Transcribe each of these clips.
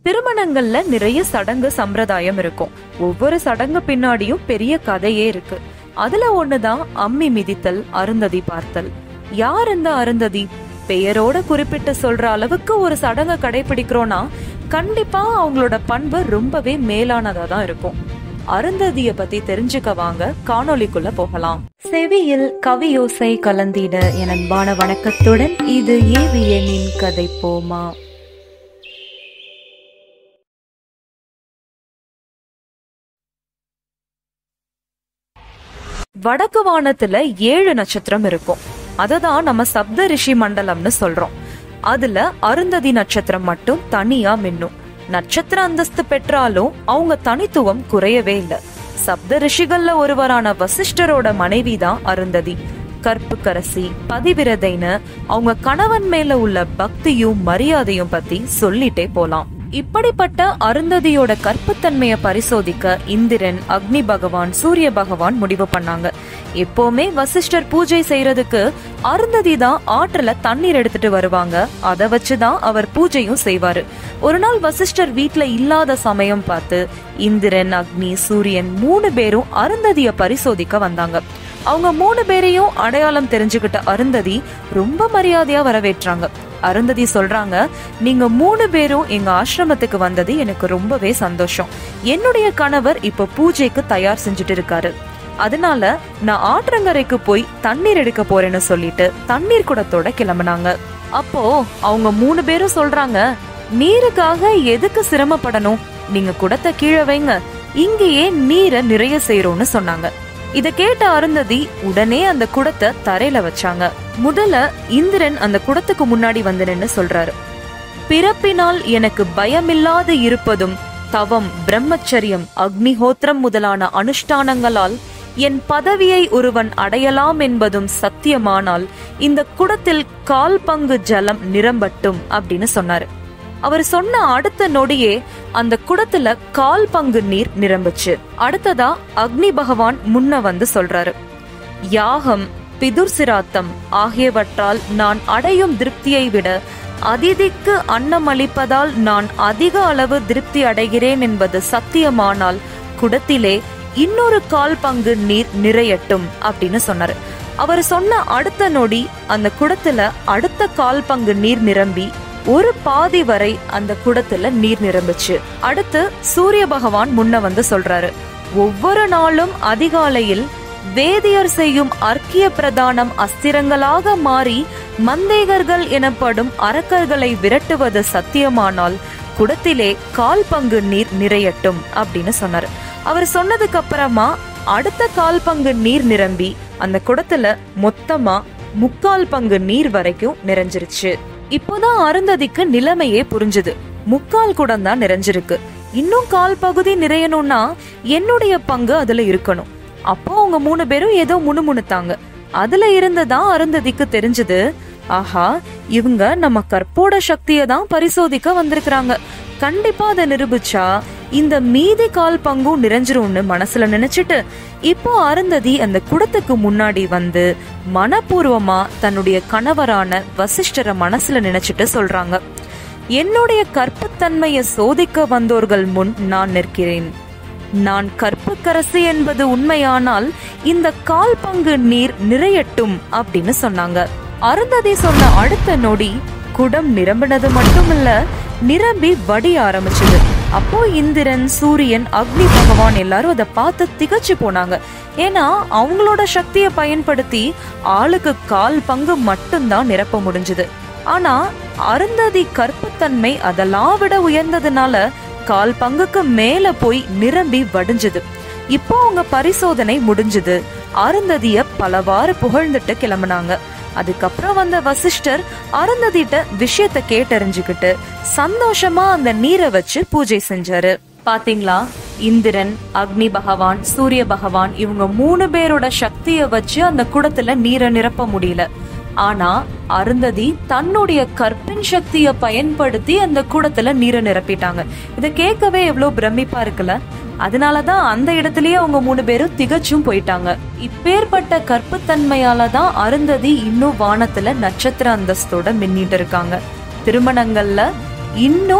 திருமணங்கள்ல நிறைய சடங்கு சம்பிரதாயம் இருக்கும். ஒவ்வொரு சடங்கு பின்னாடியும் பெரிய கதையே இருக்கு. அதுல ஒண்ணுதான் அம்மி மிதித்தல், அருந்ததி பார்த்தல். யார் இந்த அருந்ததி? பெயரோட குறிப்பிட்டு சொல்ற அளவுக்கு ஒரு சடங்கை கடைபிடிக்கிறோம்னா கண்டிப்பா அவங்களோட பண்பு ரொம்பவே மேலானதா தான் இருக்கும். அருந்ததிய பத்தி தெரிஞ்சுக்க வாங்க காணொளிக்குள்ள போகலாம். செவியில் கவியோசை கலந்திட என் அன்பான வணக்கத்துடன் இது AVN கதைப்போமா. வடக்கு வானத்துல 7 நட்சத்திரம் இருக்கும். அததான் நம்ம சப்த ரிஷி மண்டலம்னு சொல்றோம். அதுல அருந்ததி நட்சத்திரம் மட்டும் தனியா மின்னும். நட்சத்திர அந்தஸ்து பெற்றாலும் அவங்க தனித்துவம் குறையவே இல்லை. சப்த ரிஷிகள்ல ஒருவரான வசிஷ்டரோட மனைவிதான் அருந்ததி. கற்புக்கரசி, பதிவிரதைன்னு அவங்க கணவன் மேல உள்ள பக்தியும் மரியாதையும் பத்தி சொல்லிட்டே போலாம். இப்படிப்பட்ட அருந்ததியோட கற்புத்தன்மைய பரிசோதிக்க இந்திரன், அக்னி பகவான், சூரிய பகவான் முடிவு பண்ணாங்க. எப்பவுமே வசிஷ்டர் பூஜை செய்யறதுக்கு அருந்ததி தான் ஆற்றுல தண்ணீர் எடுத்துட்டு வருவாங்க. அதை வச்சுதான் அவர் பூஜையும் செய்வாரு. ஒரு நாள் வசிஷ்டர் வீட்டுல இல்லாத சமயம் பார்த்து இந்திரன், அக்னி, சூரியன் 3 பேரும் அருந்ததிய பரிசோதிக்க வந்தாங்க. அவங்க 3 பேரையும் அடையாளம் தெரிஞ்சுக்கிட்ட அருந்ததி ரொம்ப மரியாதையா வரவேற்றாங்க. அருந்ததி சொல்றாங்க, நீங்க 3 பேரும் எங்க ஆசிரமத்துக்கு வந்தது எனக்கு ரொம்பவே சந்தோஷம். என்னுடைய கணவர் இப்ப பூஜைக்கு தயார் செஞ்சுட்டு இருக்காரு. அதனால நான் ஆற்றங்கரைக்கு போய் தண்ணீர் எடுக்க போறேன்னு சொல்லிட்டு தண்ணீர் குடத்தோட கிளம்பினாங்க. அப்போ அவங்க 3 பேரும் சொல்றாங்க, நீருக்காக எதுக்கு சிரமப்படணும், நீங்க குடத்தை கீழே வைங்க, இங்கேயே நீரை நிறைய செய்யறோம்னு சொன்னாங்க. இத கேட்ட அருந்ததி உடனே அந்த குடத்தை தரையில வச்சாங்க. முதல்ல இந்திரன் அந்த குடத்துக்கு முன்னாடி வந்து நின்னு சொல்றாரு, பிறப்பினால் எனக்கு பயமில்லாது இருப்பதும் தவம், பிரம்மச்சரியம், அக்னிஹோத்திரம் முதலான அனுஷ்டானங்களால் என் பதவியை ஒருவன் அடையலாம் என்பதும் சத்தியமானால் இந்த குடத்தில் 1/4 பங்கு ஜலம் நிரம்பட்டும் அப்படின்னு சொன்னாரு. அவர் சொன்ன அடுத்த நொடியே அந்த குடத்துல 1/4 பங்கு நீர் நிரம்புச்சு. அடுத்ததா அக்னி பகவான் முன்ன வந்து சொல்றாரு, யாகம், பிதுர் சிராத்தம் ஆகியவற்றால் நான் அடையும் திருப்தியை விட அதிதிக்கு அன்னம் அளிப்பதால் நான் அதிக அளவு திருப்தி அடைகிறேன் என்பது சத்தியமானால் குடத்திலே இன்னொரு 1/4 பங்கு நீர் நிறையட்டும் அப்படின்னு சொன்னாரு. அவர் சொன்ன அடுத்த நொடி அந்த குடத்துல அடுத்த 1/4 பங்கு நீர் நிரம்பி ஒரு பாதி வரை அந்த குடத்துல நீர் நிரம்புச்சு. அடுத்து சூரிய பகவான் முன்ன வந்து சொல்றாரு, ஒவ்வொரு நாளும் அதிகாலையில் வேதியர் செய்யும் அர்க்கிய பிரதானம் அஸ்திரங்களாக மாறி மந்தேகர்கள் எனப்படும் அரக்கர்களை விரட்டுவது சத்தியமானால் குடத்திலே 1/4 பங்கு நீர் நிறையட்டும் அப்படின்னு சொன்னாரு. அவர் சொன்னதுக்கு அப்புறமா அடுத்த 1/4 பங்கு நீர் நிரம்பி அந்த குடத்துல மொத்தமா 3/4 பங்கு நீர் வரைக்கும் நிறைஞ்சிருச்சு. இப்போதான் அருந்ததிக்கு நிலைமையே புரிஞ்சுது. 3/4 குடம் தான் நிறைஞ்சிருக்கு, இன்னும் 1/4 பகுதி நிறையணும்னா என்னுடைய பங்கு அதுல இருக்கணும். அப்போ அவங்க 3 பேரும் ஏதோ முணுமுணுத்தாங்க. அதுல இருந்துதான் அருந்ததிக்கு தெரிஞ்சது, ஆஹா, இவங்க நம்ம கற்போட சக்தியை தான் பரிசோதிக்க வந்திருக்கிறாங்க. கண்டிப்பா அதை நிரூபிச்சா இந்த மீதி 1/4 பங்கும் நிறைஞ்சிரும்னு மனசுல நினைச்சிட்டு இப்போ அருந்ததி அந்த குடத்துக்கு முன்னாடி வந்து மனப்பூர்வமா தன்னுடைய கணவரான வசிஷ்டரை மனசுல நினைச்சிட்டு சொல்றாங்க, என்னுடைய கற்புத்தன்மையை சோதிக்க வந்தோர்கள் முன் நான் நிற்கிறேன். நான் கற்புக்கரசி என்பது உண்மையானால் இந்த 1/4 பங்கு நீர் நிறையட்டும் அப்படின்னு சொன்னாங்க. அருந்ததி சொன்ன அடுத்த நொடி குடம் நிரம்பினது மட்டும் இல்ல, நிரம்பி வடிய ஆரம்பிச்சது. அப்போ இந்திரன், சூரியன், அக்னி பகவான் எல்லாரும் அதை பார்த்து திகச்சு போனாங்க. ஏன்னா அவங்களோட சக்தியை பயன்படுத்தி ஆளுக்கு 1/4 பங்கு மட்டும்தான் நிரப்ப முடிஞ்சது. ஆனா அருந்ததி கற்புத்தன்மை அதெல்லாம் விட உயர்ந்ததுனால 1/4 பங்குக்கு மேல போய் நிரம்பி வடிஞ்சது. இப்போ அவங்க பரிசோதனை முடிஞ்சது. அருந்ததிய பலவாறு புகழ்ந்துட்டு கிளம்புனாங்க. அதுக்கப்புறம் வந்த வசிஷ்டர் அருந்ததிட்ட விஷயத்த கேட்டறிஞ்சுக்கிட்டு சந்தோஷமா அந்த நீரை வச்சு பூஜை செஞ்சாரு. பாத்தீங்களா, இந்திரன், அக்னி பகவான், சூரிய பகவான் இவங்க 3 பேரோட சக்திய வச்சு அந்த குடத்துல நீரை நிரப்ப முடியல. ஆனா அருந்ததி தன்னுடைய கற்பின் சக்திய பயன்படுத்தி அந்த குடத்துல நீரை நிரப்பிட்டாங்க. இத கேட்கவே எவ்வளவு பிரமிப்பா இருக்குல்ல. அதனாலதான் அந்த இடத்துலயே அவங்க 3 பேரும் திகச்சும் போயிட்டாங்க. இப்பேற்பட்ட கற்புத்தன்மையாலதான் அருந்ததி இன்னும் வானத்துல நட்சத்திர அந்தஸ்தோட மின்னிட்டு இருக்காங்க. திருமணங்கள்ல இன்னும்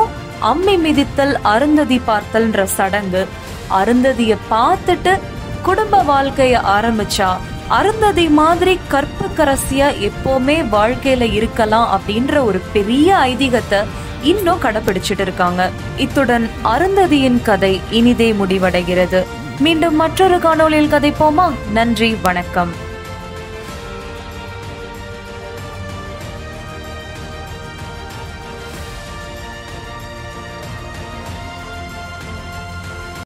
அம்மி மிதித்தல் அருந்ததி பார்த்தல்ன்ற சடங்கு, அருந்ததிய பார்த்துட்டு குடும்ப வாழ்க்கைய ஆரம்பிச்சா அருந்ததி மாதிரி கற்புக்கரசியா எப்பவுமே வாழ்க்கையில இருக்கலாம் அப்படின்ற ஒரு பெரிய ஐதீகத்தை இன்னும் கடைபிடிச்சிட்டு இருக்காங்க. இத்துடன் அருந்ததியின் கதை இனிதே முடிவடைகிறது. மீண்டும் மற்றொரு காணொளியில் கதைப்போமா? நன்றி, வணக்கம்.